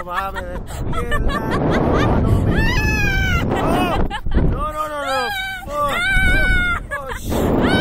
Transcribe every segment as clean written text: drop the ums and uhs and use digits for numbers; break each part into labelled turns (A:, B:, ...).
A: bájame de esta mierda. No, no, no, no. Oh, shit.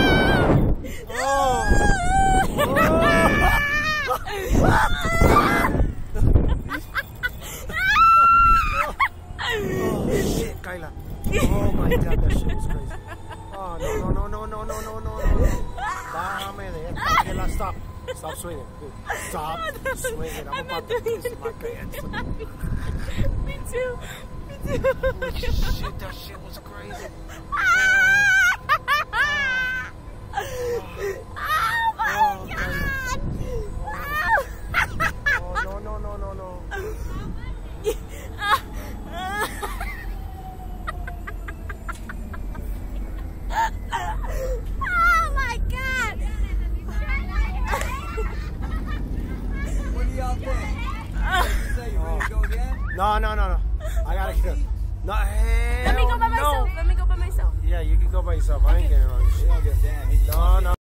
A: Kaila. Oh my God, that shit was crazy. Oh, no, no, no, no, no, no, no, no. Bájame de esta mierda. Stop. Stop swinging. Dude. Stop swinging. I'm about to piss my pants.
B: Me too. Me too.
A: Holy shit, that shit was crazy.
B: Oh my God.
A: Oh, no, no, no, no, no.
B: Oh my God.
C: What do y'all think? You say you ready to go again?
A: No, no, no, no. I gotta go. No, hell
B: Let me go by myself.
A: no.
B: Let me go by myself.
A: Yeah, you can go by yourself. I ain't getting on this shit.
C: Damn,
A: No, no.